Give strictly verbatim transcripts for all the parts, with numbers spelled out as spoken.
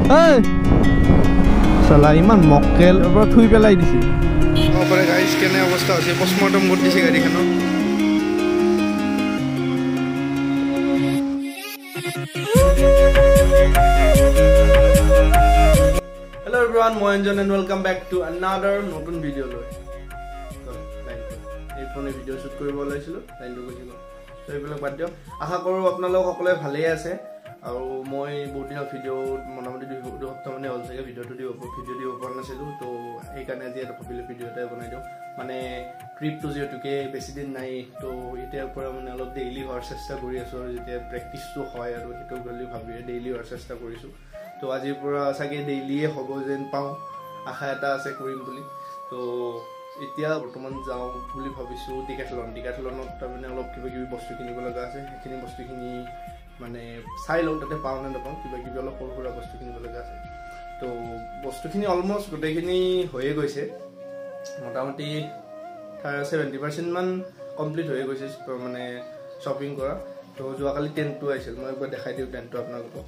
এই চালা ইমান মক্কেল পৰা থুই পেলাই দিছে ওপৰে গাইজ কেনে অৱস্থা হৈছে পষ্টমৰ্টম কৰি দিছে গাড়ীখনৰ হেল্ল' এভৰিৱান মই Anjan and welcome back to another নতুন ভিডিঅ' লৈ এই ফোনে ভিডিঅ' শ্বুট কৰিব ওলাইছিলোঁ লাইনটো গুচি গ'ল ত' এইবিলাক বাদ দিয়ক আশা কৰোঁ আপোনালোক সকলোৱে ভালেই আছে আৰু মই বহুত দিনৰ ভিডিঅ' মোটামুটি দুই দুসপ্তাহ মানে হ'ল চাগে ভিডিঅ'টো দিব ভিডিঅ' দিব পৰা নাছিলোঁ ত' সেইকাৰণে আজি এটা ভাবিলোঁ ভিডিঅ' এটাই বনাই দিওঁ মানে ট্ৰিপটো যিহেতুকে বেছিদিন নাই ত' এতিয়াৰ পৰা মানে অলপ ডেইলি হোৱাৰ চেষ্টা কৰি আছোঁ আৰু যেতিয়া প্ৰেক্টিচটো হয় আৰু সেইটো বুলি ভাবিয়ে ডেইলি হোৱাৰ চেষ্টা কৰিছোঁ ত' আজিৰ পৰা চাগে ডেইলিয়ে হ'ব যেন পাওঁ আশা এটা আছে কৰিম বুলি ত' এতিয়া বৰ্তমান যাওঁ বুলি ভাবিছোঁ ডিকাথলন ডিকাথলনত তাৰমানে অলপ কিবা কিবি বস্তু কিনিব লগা আছে সেইখিনি বস্তুখিনি মানে চাই লওঁ তাতে পাওঁ নে নাপাওঁ কিবা কিবি অলপ সৰু সুৰা বস্তু কিনিব লগা আছে তো বস্তুখিনি অলমষ্ট গোটেইখিনি হৈয়ে গৈছে মোটামুটি ছেভেণ্টি পাৰ্চেণ্টমান কমপ্লিট হৈয়ে গৈছে মানে শ্বপিং কৰা তো যোৱাকালি টেণ্টটো আহিছিল মই একবাৰ দেখাই দিওঁ টেণ্টটো আপোনালোকক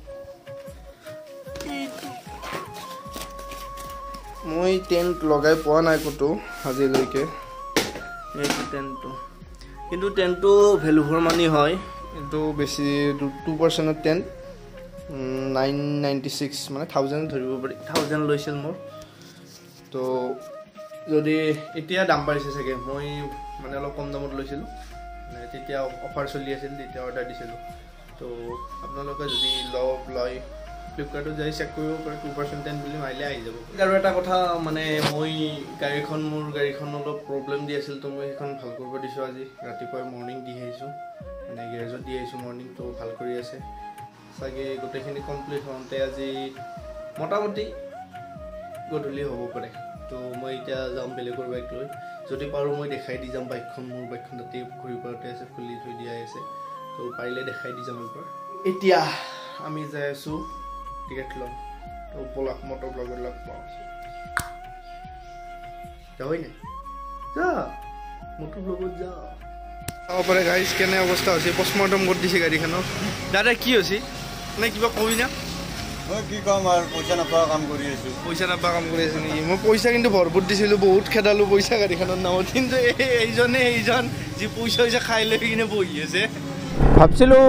মই টেণ্ট লগাই পোৱা নাই ক'তো আজিলৈকে এইটো টেণ্টটো কিন্তু টেণ্টটো ভেলু ফৰ মানি হয় কিন্তু বেছি টু পাৰ্চেণ্টৰ টেণ্ট নাইন নাইণ্টি ছিক্স মানে থাউজেণ্ড ধৰিব পাৰি থাউজেণ্ড লৈছিল মোৰ তো যদি এতিয়া দাম বাঢ়িছে চাগে মই মানে অলপ কম দামত লৈছিলোঁ মানে তেতিয়া অফাৰ চলি আছিল তেতিয়া অৰ্ডাৰ দিছিলোঁ তো আপোনালোকে যদি লওক লয় ফ্লিপকাৰ্টত যাই চেক কৰিব পাৰে টু পাৰ্চেণ্ট টেন বুলি মাৰিলে আহি যাব আৰু এটা কথা মানে মই গাড়ীখন মোৰ গাড়ীখন অলপ প্ৰব্লেম দি আছিল তো মই সেইখন ভাল কৰিব দিছোঁ আজি ৰাতিপুৱাই মৰ্ণিং দি আহিছোঁ মানে গেৰেজত দি আহিছোঁ মৰ্ণিং তো ভাল কৰি আছে চাগে গোটেইখিনি কমপ্লিট হওঁতে আজি মোটামুটি গধূলি হ'ব পাৰে তো মই এতিয়া যাম বেলেগৰ বাইক লৈ যদি পাৰোঁ মই দেখাই দি যাম বাইকখন মোৰ বাইকখন তাতে ঘূৰি পাওঁতে আছে খুলি থৈ দিয়াই আছে তো পাৰিলে দেখাই দি যাম এবাৰ এতিয়া আমি যাই আছোঁ ডিকাথলন তো ব'লক মটৰ ব্লগৰ লগ পাওঁ যাবই নাই যা মটৰ ব্লগত যা চাব পাৰে গাড়ীজ কেনে অৱস্থা হৈছে পষ্টমৰ্টম কৰি দিছে গাড়ীখনৰ দাদা কি হৈছে নে কিবা কবি না মই কি ক'ম আৰু পইচা নাপোৱা কাম কৰি আছোঁ পইচা নাপা কাম কৰি আছোঁ নেকি মই পইচা কিন্তু ভৰপূৰ দিছিলোঁ বহুত খেদালোঁ পইচা গাড়ীখনৰ নামত কিন্তু এইজনে এইজন যি পইচা পইচা খাই লৈ কিনে বহি আছে ভাবছিলোঁ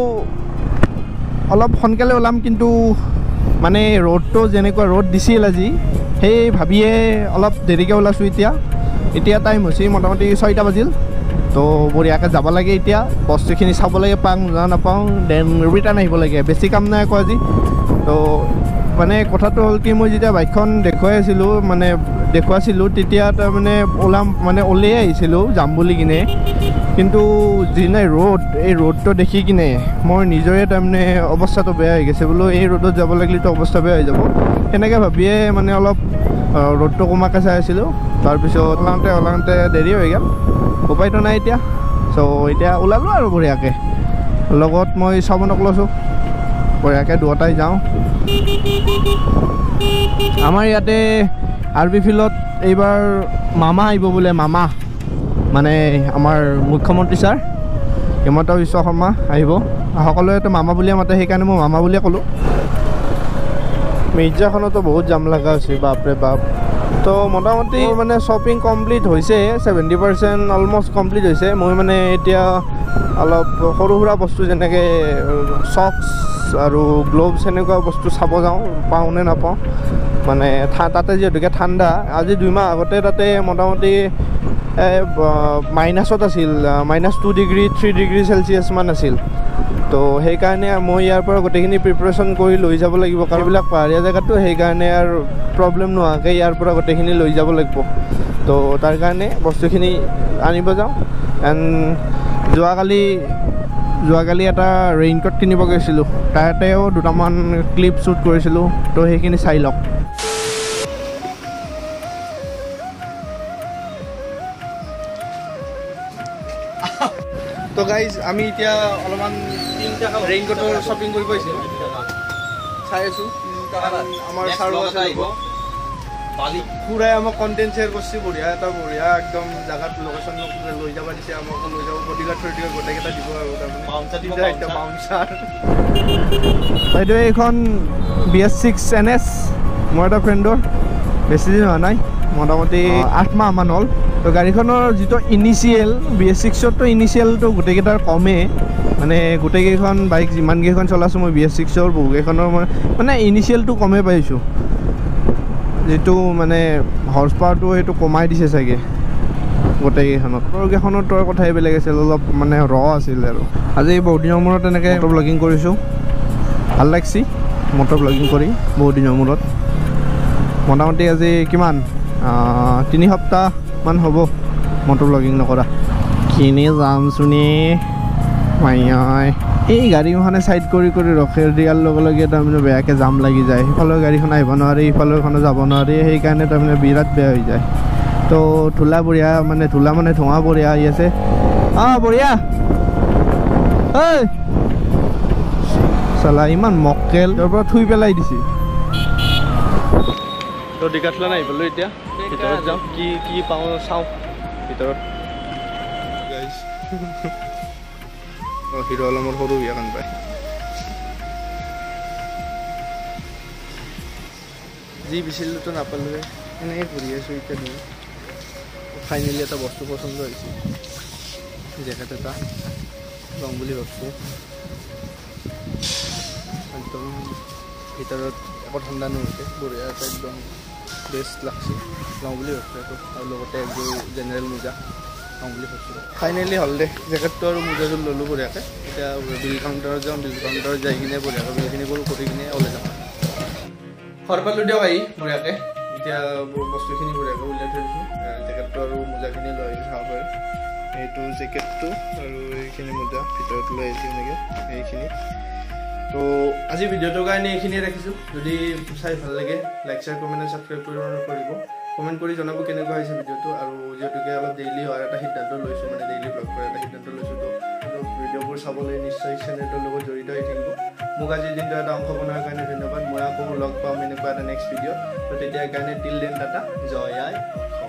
অলপ সোনকালে ওলাম কিন্তু মানে ৰ'দটো যেনেকুৱা ৰ'দ দিছিল আজি সেই ভাবিয়ে অলপ দেৰিকৈ ওলাইছোঁ এতিয়া এতিয়া টাইম হৈছে মোটামুটি ছয়টা বাজিল তো বঢ়িয়াকৈ যাব লাগে এতিয়া বস্তুখিনি চাব লাগে পাওঁ না নাপাওঁ দেন ৰিটাৰ্ণ আহিব লাগে বেছি কাম নাই আকৌ আজি তো মানে কথাটো হ'ল কি মই যেতিয়া বাইকখন দেখুৱাই আছিলোঁ মানে দেখুৱাইছিলোঁ তেতিয়া তাৰমানে ওলাম মানে ওলাই আহিছিলোঁ যাম বুলি কিনে কিন্তু যিদিনা ৰ'দ এই ৰ'দটো দেখি কিনে মোৰ নিজৰে তাৰমানে অৱস্থাটো বেয়া হৈ গৈছে বোলো এই ৰ'দত যাব লাগিলেতো অৱস্থা বেয়া হৈ যাব সেনেকৈ ভাবিয়ে মানে অলপ ৰ'দটো কমাকৈ চাই আছিলোঁ তাৰপিছত ওলাওঁতে ওলাওঁতে দেৰি হৈ গ'ল উপায়তো নাই এতিয়া চ' এতিয়া ওলালোঁ আৰু বঢ়িয়াকৈ লগত মই চাবনক লৈছোঁ বঢ়িয়াকৈ দুয়োটাই যাওঁ আমাৰ ইয়াতে আৰ বি ফিল্ডত এইবাৰ মামা আহিব বোলে মামা মানে আমাৰ মুখ্যমন্ত্ৰী ছাৰ হিমন্ত বিশ্ব শৰ্মা আহিব সকলোৱেতো মামা বুলিয়ে মাতে সেইকাৰণে মই মামা বুলিয়ে ক'লোঁ মিৰ্জাখনতো বহুত জাম লগা হৈছে বাপৰে বাপ তো মোটামুটি মানে শ্বপিং কমপ্লিট হৈছে ছেভেণ্টি পাৰ্চেণ্ট অলমষ্ট কমপ্লিট হৈছে মই মানে এতিয়া অলপ সৰু সুৰা বস্তু যেনেকৈ চক্স আৰু গ্ল'ভছ এনেকুৱা বস্তু চাব যাওঁ পাওঁ নে নাপাওঁ মানে তাতে যিহেতুকে ঠাণ্ডা আজি দুইমাহ আগতে তাতে মোটামুটি মাইনাছত আছিল minus two degree three degree চেলচিয়াছমান আছিল তো সেইকাৰণে মই ইয়াৰ পৰা গোটেইখিনি প্ৰিপাৰেশ্যন কৰি লৈ যাব লাগিব কাৰণ এইবিলাক পাহাৰীয়া জেগাটো সেইকাৰণে আৰু প্ৰব্লেম নোহোৱাকৈ ইয়াৰ পৰা গোটেইখিনি লৈ যাব লাগিব তো তাৰ কাৰণে বস্তুখিনি আনিব যাওঁ এণ্ড যোৱাকালি যোৱাকালি এটা ৰেইনকোট কিনিব গৈছিলোঁ তাতেও দুটামান ক্লিপ শ্বুট কৰিছিলোঁ তো সেইখিনি চাই লওক তো গাইজ আমি এতিয়া অলপমান ৰেইনকোটৰ শ্বপিং কৰিব আহিছিলোঁ চাই আছোঁ আমাৰ ছাৰো আছে পুৰাই আমাক কণ্টেণ্ট শ্বেয়াৰ কৰিছে বঢ়িয়া এটা বঢ়িয়া একদম জেগাত লোকেশ্যন লৈ যাব দিছে আমাক লৈ যাব বডিগাৰ্ড চডিগাৰ্ড গোটেইকেইটা দিব আৰু তাৰমানে বাউঞ্চাৰ বাইদেউ এইখন B S six N S মোৰ এটা ফ্ৰেণ্ডৰ বেছি দিন হোৱা নাই মোটামুটি আঠ মাহমান হ'ল তো গাড়ীখনৰ যিটো ইনিচিয়েল বি এছ ছিক্সৰতো ইনিচিয়েলটো গোটেইকেইটাৰ কমেই মানে গোটেইকেইখন বাইক যিমানকেইখন চলাইছোঁ মই বি এছ ছিক্সৰ বহুকেইখনৰ মই মানে ইনিচিয়েলটো কমেই পাইছোঁ যিটো মানে হৰ্চ পাৱাৰটো সেইটো কমাই দিছে চাগে গোটেইকেইখনত সৰুকেইখনৰ তোৰ কথাই বেলেগ আছিল অলপ মানে ৰ আছিল আৰু আজি বহুত দিনৰ মূৰত এনেকৈ মটৰ ব্লগিং কৰিছোঁ ভাল লাগছি মটৰ ব্লগিং কৰি বহুত দিনৰ মূৰত মোটামুটি আজি কিমান তিনি সপ্তাহমান হ'ব মটৰ ব্লগিং নকৰা কিনি যাম চুনি মাই এই গাড়ীখনে ছাইড কৰি কৰি ৰখে দিয়াৰ লগে লগে তাৰমানে বেয়াকৈ জাম লাগি যায় সিফালৰ গাড়ীখন আহিব নোৱাৰি ইফালৰখনো যাব নোৱাৰি সেইকাৰণে তাৰমানে বিৰাট বেয়া হৈ যায় তো ধূলা বঢ়িয়া মানে ধূলা মানে ধোঁৱা বঢ়িয়া আহি আছে অঁ বঢ়িয়া ঐ চালা ইমান মক্কেল তাৰ পৰা থুই পেলাই দিছে তো ডিকাথলন আহি পালোঁ এতিয়া ভিতৰত যাওঁ কি কি পাওঁ চাওঁ ভিতৰত অঁ হিৰ' আলমৰ সৰু বিয়াখন পায় যি বিচাৰিলোতো নাপালোঁৱে এনেকৈ ঘূৰি আছোঁ এতিয়া দিওঁ ফাইনেলি এটা বস্তু পচন্দ হৈছে জেকেট এটা ল'ম বুলি ভাবিছোঁ একদম ভিতৰত একো ঠাণ্ডা নোহোৱাকৈ বঢ়িয়া এটা একদম বেষ্ট লাগছে লওঁ বুলি ভাবিছোঁ এইটো আৰু লগতে একযোৰ জেনেৰেল মোজা লওঁ বুলি ভাবিছোঁ ফাইনেলি হ'ল দে জেকেটটো আৰু মোজাযোৰ ল'লোঁ বঢ়িয়াকৈ এতিয়া বিল কাউণ্টাৰত যাওঁ বিল কাউণ্টাৰত যাই কিনে বঢ়িয়াকৈ বিলখিনি কৰোঁ কৰি কিনে ওলাই যাওঁ ঘৰ পালোঁ দিয়ক আহি বঢ়িয়াকৈ এতিয়া বস্তুখিনি বঢ়িয়াকৈ উলিয়াই থৈ দিছোঁ জেকেটটো আৰু মোজাখিনি লৈ আহিছোঁ চাব পাৰে এইটো জেকেটটো আৰু এইখিনি মোজা ভিতৰত লৈ আহিছোঁ এনেকৈ এইখিনি তো আজি ভিডিঅ'টোৰ কাৰণে এইখিনিয়ে ৰাখিছোঁ যদি চাই ভাল লাগে লাইক শ্বেয়াৰ কমেণ্ট আৰু ছাবস্ক্ৰাইব কৰিব কমেণ্ট কৰি জনাব কেনেকুৱা হৈছে ভিডিঅ'টো আৰু যিহেতুকে অলপ ডেইলি হোৱাৰ এটা সিদ্ধান্ত লৈছোঁ মানে ডেইলি ব্লগ কৰাৰ এটা সিদ্ধান্ত লৈছোঁ তো ভিডিঅ'বোৰ চাবলৈ নিশ্চয় চেনেলটোৰ লগত জড়িত হৈ থাকিব মোক আজিৰ দিনটো এটা অংশ বনোৱাৰ কাৰণে ধন্যবাদ মই আকৌ লগ পাম এনেকুৱা এটা নেক্সট ভিডিঅ' তো তেতিয়াৰ কাৰণে টিল দেন টাটা জয় আই